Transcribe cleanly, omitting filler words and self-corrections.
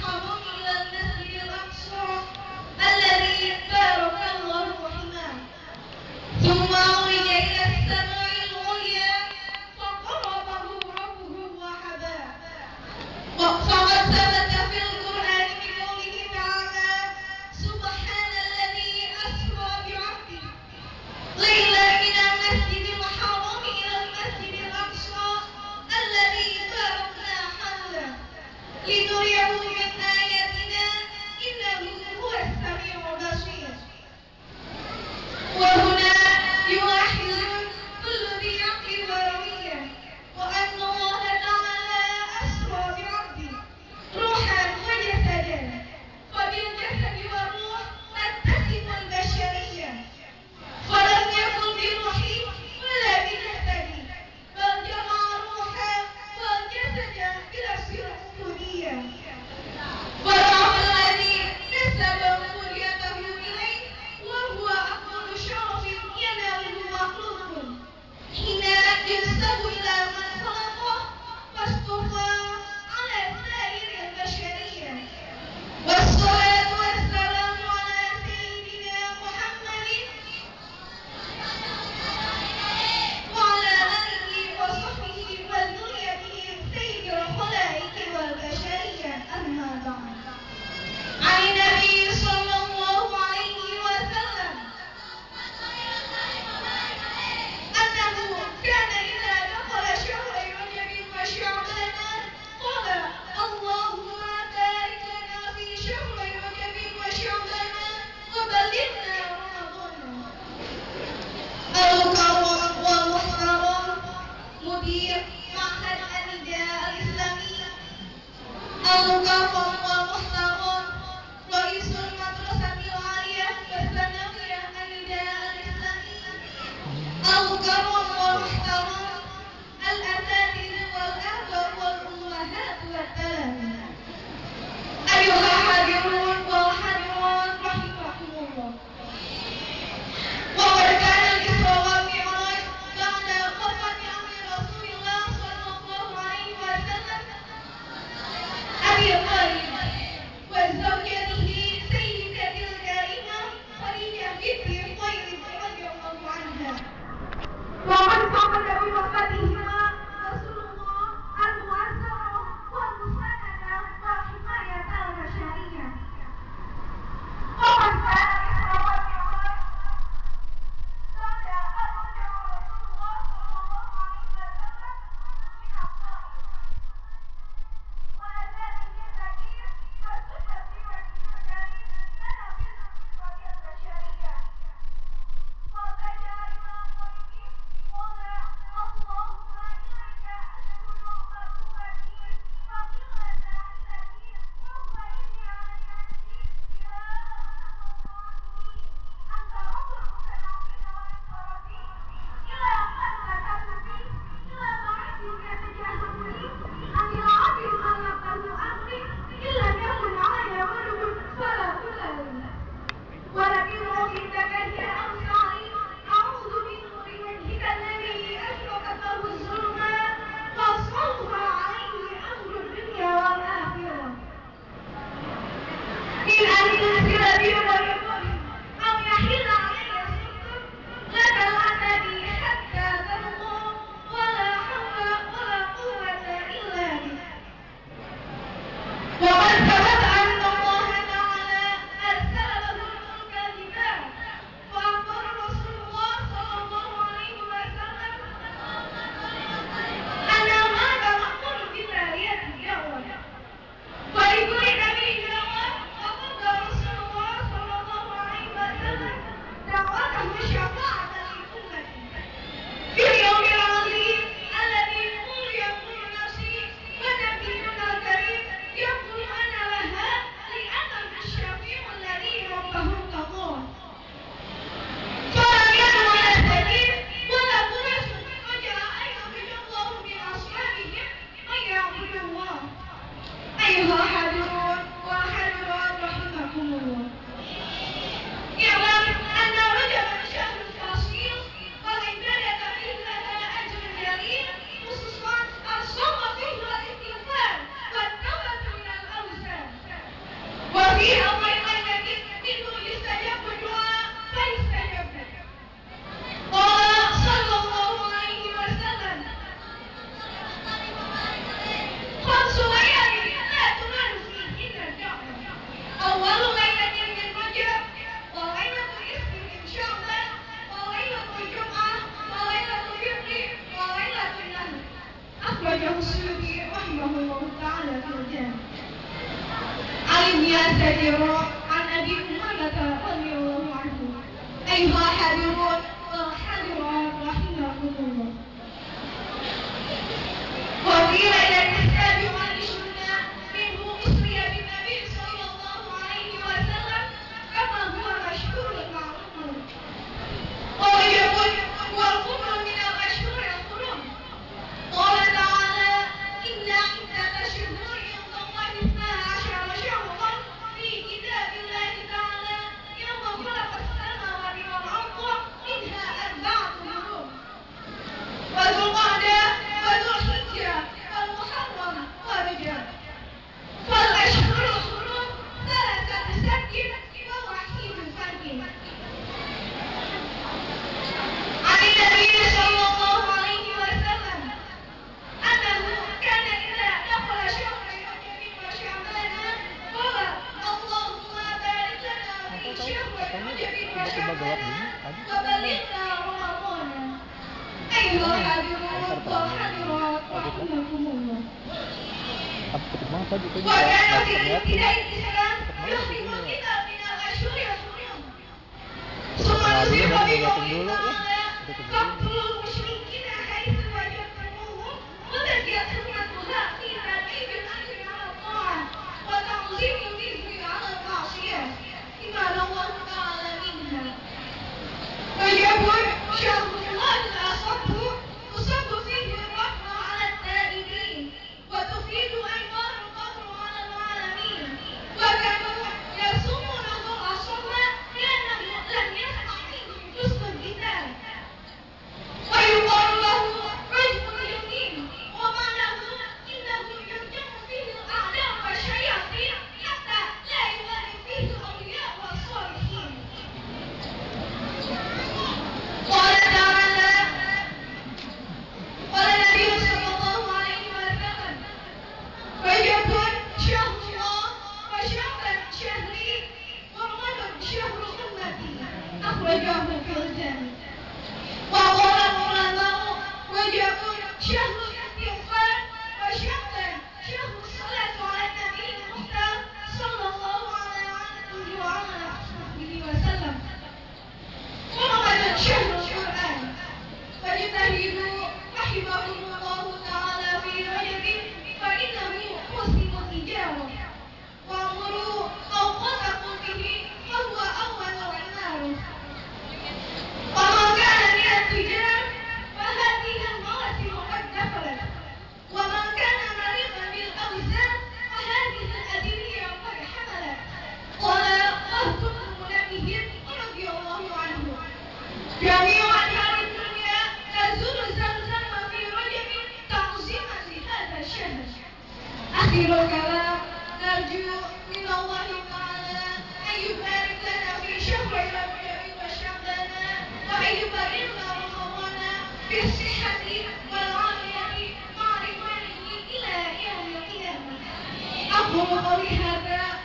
الحرام إلى المسجد الأقصى الذي بارك الله حماه، ثم عرج إلى السماء العليا فقربه ربه وحباه. فقد ثبت في القرآن بقوله تعالى: سبحان الذي أسرى بعبده ليلا من المسجد الحرام إلى المسجد الأقصى الذي باركنا حوله لنريه من آياتنا إنه هو السميع البصير. وهنا يلاحظ كل ذي عقل وروية وأن الله تعالى أسرى بعبده روحا وجسدا، فبالجسد والروح تتسم البشرية، فلم يكن بروحي ولا بجسدي، بل جمع روحا والجسد بنفس العبودية. وعن ياسر عن أبي أمامة رضي الله عنه. أيها الحاضرون والحاضرات رحمكم الله. وقيل إلى الإسلام يعيشنا منه أسري بالنبي صلى الله عليه وسلم كما هو مشهور معروف. ويقول والقرآن من الأشهر الحرم. قال تعالى: إن عدة الشهور عند الله 12 شهرا في كتاب الله تعالى يوم خلق السماوات والأرض منها 4 حرم. وذو القعدة وذو الحجة والمحرم ورجب. فالأشهر الحرم 3 سبت ووحيد فرد. عن النبي صلى الله عليه وسلم أنه كان إذا دخل شهر رجب وشعبان قال: اللهم بارك لنا في شهر رجب وشعبان وبلغنا رمضان. أيها الحاضرون والحاضرات رحمكم الله. وكان في ابتداء الإسلام يخرج الكتاب من الأشهر الحرم. ثم نسخ بقوله تعالى: فاقتلوا المشركين حيث وجدتموهم وذكرتموها في ترغيب الأجر على الطاعة وتعظيم الإثم على المعصية بما رواه تعالى منها. ويقول: شهر الله الأصح تصب فيه الرحمة على التائبين وتفيد أيضا القدر على العالمين. وكانوا يصومونه الأصح لأنه لم يقع منهم حسن الختام. ويقال له رجل اليمين ومعناه إنه يرجم فيه الأعداء والشياطين حتى لا يبالي فيه الأولياء والصالحين. قال تعالى: قال النبي صلى الله عليه وسلم: ويكن شهر الله وشهر شهري ورمضان شهر أمتي. أخرجه في الجامع. وقال العلماء: ويكن شهر الاستغفار وشهر الصلاة على النبي المختار صلى الله عليه وآله وسلم. ورمضان شهر القرآن. فاجتهدوا رحمكم الله تعالى في رجب فإنه موسم الإجابة. وأمروا أوقاتكم به فهو أول عماره. ومن كان من التجار فهذه المواسم قد دخلت. ومن كان مريضا بالأوزان فهذه الأدوية قد حملت. قال وهب بن منبه رضي الله عنه: جميع أنهار الدنيا تزول زمزم في رجب تعظيما لهذا الشهر. آخر الكلام نرجو من الله تعالى أن يبارك لنا في شهر رجب وشعبان وأن يباركنا رمضان بالصحة والعافية مع رضوانه إلى يوم القيامة. أقول قولي هذا